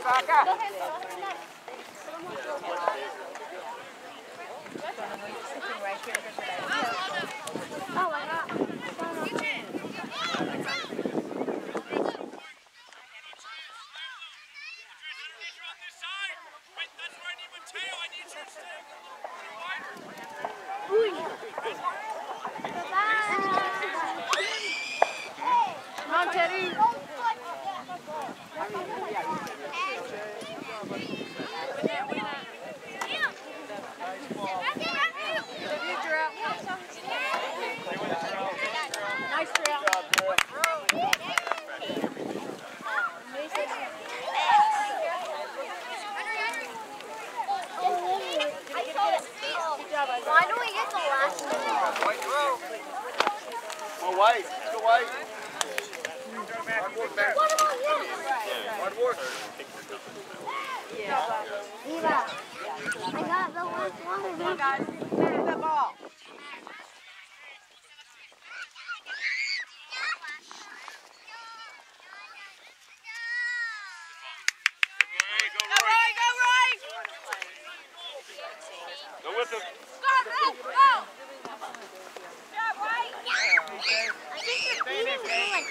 Oh my God. Come on, Teddy. Nice drill. Why do we get the last one? Go white. Go white. What about him? Hard work. Eva, I got the last one. Come on, guys. Get the ball. Go with him. Go! Yeah, right. I think you're eating me like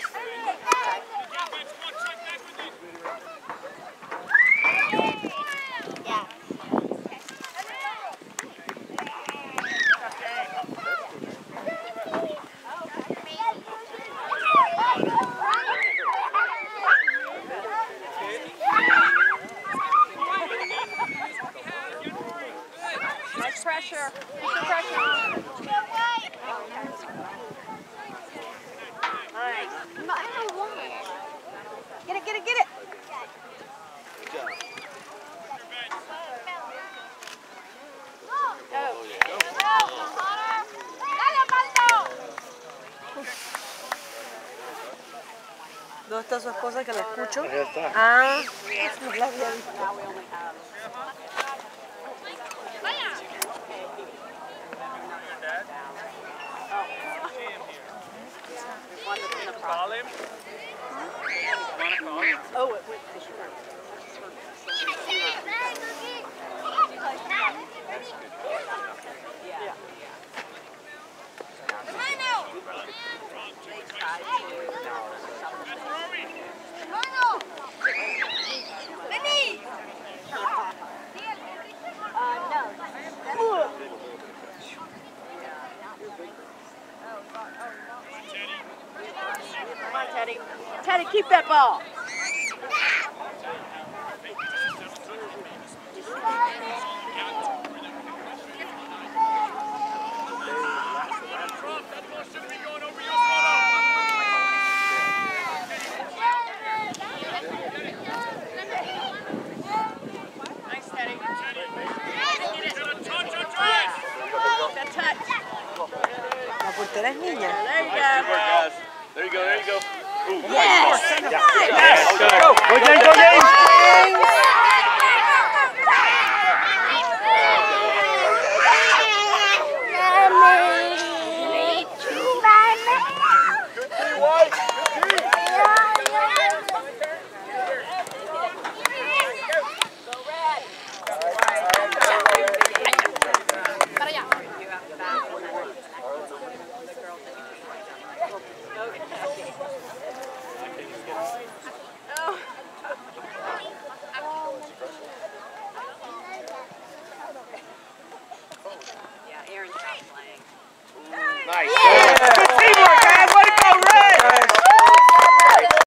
yeah. Nice pressure. Keep the pressure on. Nice. Get it, get it, get it. Good job. ¿Dónde está su esposa que la escucho? Ahí está. Ah, no la había visto. Call him. Oh, it went. Come on, Teddy. Teddy, keep that ball. Nice, Teddy. Touch. La portera es niña. There you go. There you go. There you go. Ooh, Yes. nice. Yeah. Go, James. Go, James.